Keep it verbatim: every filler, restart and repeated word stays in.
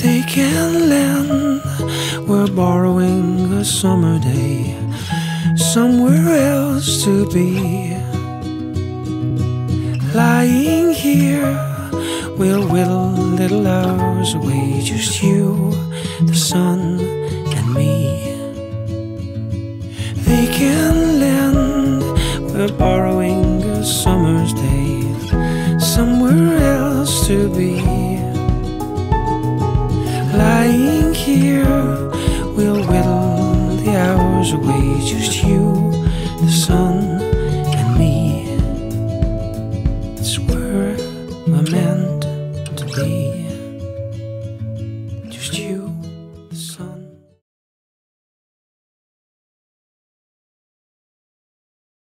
They can lend, we're borrowing a summer day, somewhere else to be. Lying here, we'll whittle little hours away, just you, the sun, and me. They can lend, we're borrowing a summer's day, somewhere else to be.